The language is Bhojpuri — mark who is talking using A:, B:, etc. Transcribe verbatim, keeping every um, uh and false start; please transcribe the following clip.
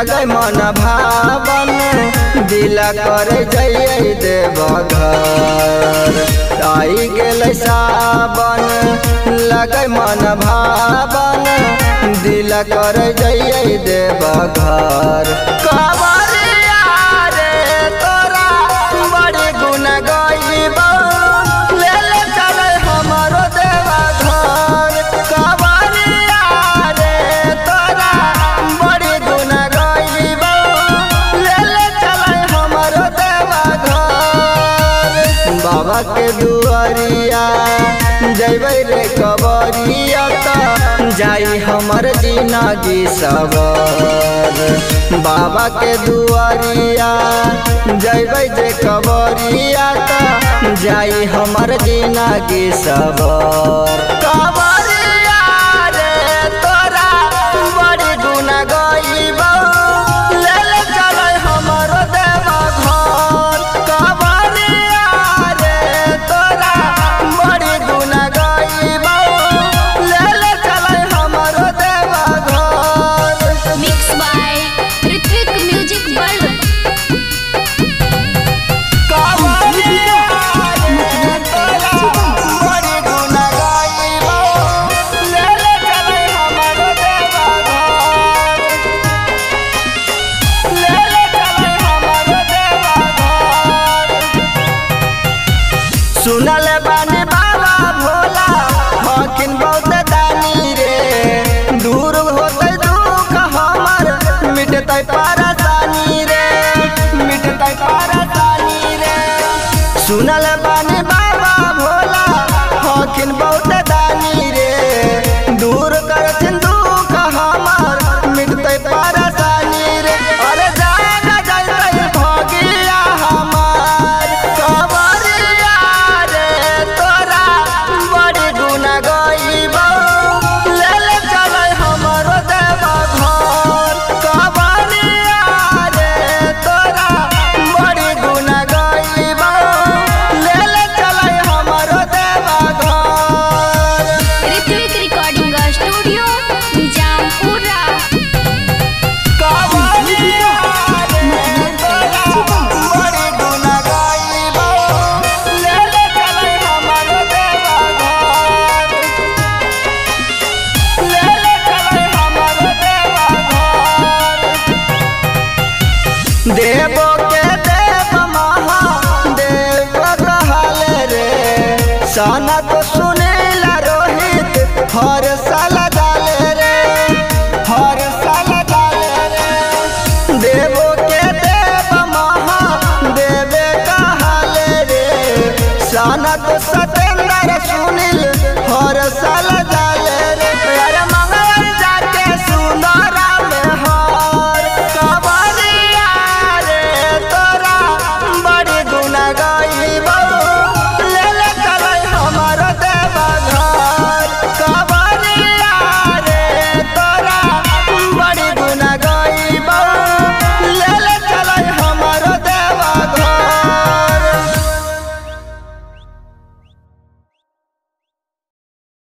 A: लगे मन भावन दिला कर जइए देवघर। आई गेल सावन लगे मन भावन दिला कर जइए देवघर। कवरिया रे तोरा बड़ी गुण गइबा ले ले चले हमरो देवघर। कवरिया रे तोरा बड़ी गुण गइबा ले ले चले हमरो देवघर। बाबा के दुआरिया जइबै रे कवरिया त जाई हमर जिंदगी सवर। बाबा के दुआरिया जइबै जे कवरिया त जाई हमर जिंदगी सवर।